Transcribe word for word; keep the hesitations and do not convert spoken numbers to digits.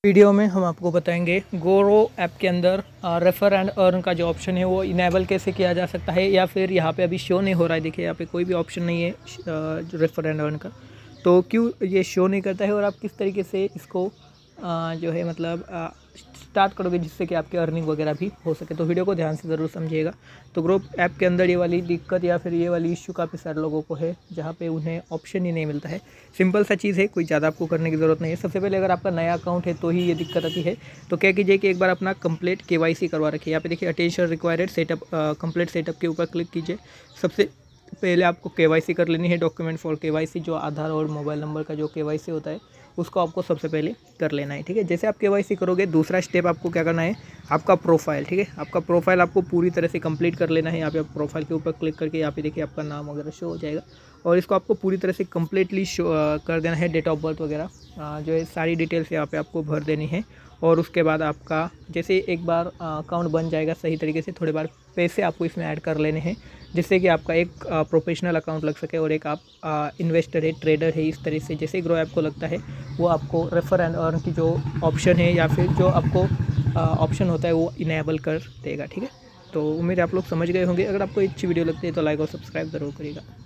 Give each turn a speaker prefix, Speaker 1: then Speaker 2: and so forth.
Speaker 1: Video में हम आपको बताएंगे गोरो ऐप के अंदर रेफर एंड अर्न का जो ऑप्शन है वो इनेबल कैसे किया जा सकता है, या फिर यहाँ पे अभी शो नहीं हो रहा है। देखिए यहाँ पे कोई भी ऑप्शन नहीं है जो रेफर एंड अर्न का, तो क्यों ये शो नहीं करता है और आप किस तरीके से इसको आ, जो है मतलब आ, स्टार्ट करोगे जिससे कि आपके अर्निंग वगैरह भी हो सके। तो वीडियो को ध्यान से ज़रूर समझिएगा। तो ग्रो ऐप के अंदर ये वाली दिक्कत या फिर ये वाली इश्यू काफ़ी सारे लोगों को है, जहाँ पे उन्हें ऑप्शन ही नहीं मिलता है। सिंपल सा चीज़ है, कोई ज़्यादा आपको करने की ज़रूरत नहीं है। सबसे पहले अगर आपका नया अकाउंट है तो ही ये दिक्कत आती है। तो क्या कीजिए कि एक बार अपना कंप्लीट केवाईसी करवा रखिए। यहाँ पे देखिए attention required setup, complete setup के ऊपर क्लिक कीजिए। सबसे पहले आपको केवाईसी कर लेनी है, डॉक्यूमेंट फॉर केवाईसी, जो आधार और मोबाइल नंबर का जो केवाईसी होता है उसको आपको सबसे पहले कर लेना है। ठीक है, जैसे आप केवाईसी करोगे दूसरा स्टेप आपको क्या करना है, आपका प्रोफाइल। ठीक है, आपका प्रोफाइल आपको पूरी तरह से कंप्लीट कर लेना है। यहाँ पे आप प्रोफाइल के ऊपर क्लिक करके यहाँ पे देखिए आपका नाम वगैरह शो हो जाएगा और इसको आपको पूरी तरह से कम्प्लीटली शो कर देना है। डेट ऑफ बर्थ वगैरह जो है सारी डिटेल्स यहाँ पे आपको भर देनी है। और उसके बाद आपका जैसे एक बार अकाउंट बन जाएगा सही तरीके से, थोड़े बार पैसे आपको इसमें ऐड कर लेने हैं जिससे कि आपका एक प्रोफेशनल अकाउंट लग सके और एक आप इन्वेस्टर है, ट्रेडर है, इस तरह से जैसे ग्रो ऐप को लगता है वो आपको रेफर एंड अर्न की जो ऑप्शन है या फिर जो आपको ऑप्शन होता है वो इनेबल कर देगा। ठीक है, तो उम्मीद है आप लोग समझ गए होंगे। अगर आपको अच्छी वीडियो लगती है तो लाइक और सब्सक्राइब ज़रूर करिएगा।